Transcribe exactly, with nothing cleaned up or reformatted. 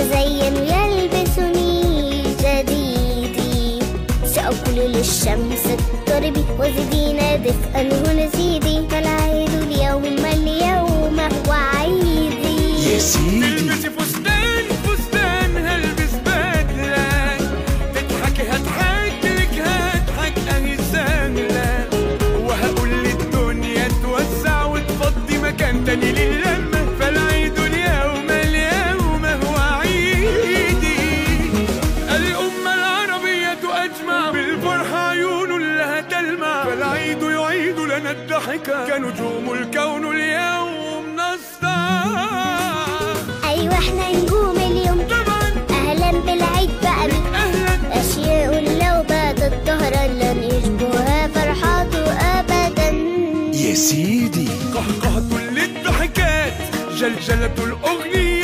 يتزين يلبسني جديدي، سأقول للشمس اضطربي وزدينا دفئا ونزيدي، فالعيد اليوم اليوم هو عيدي. يا سيدي تلبسي فستان فستان هلبس بدلة، تضحكي هضحك لك هضحك اهي سهلة، وهقول للدنيا توسع وتفضي مكان تاني للمة، فالعيد اليوم اليوم هو عيدي. الأمة العربية أجمع بالفرحة عيون لها تلمع، فالعيد يعيد لنا الضحكة كنجوم الكون اليوم نسطع. أيوة احنا نجوم اليوم طبعا أهلا بالعيد بقى بك، أهلا أشياء لو باتت ظهرا لن يشبهها فرحاته أبدا. يا سيدي قهقهة للضحكات، جلجلة الأغنية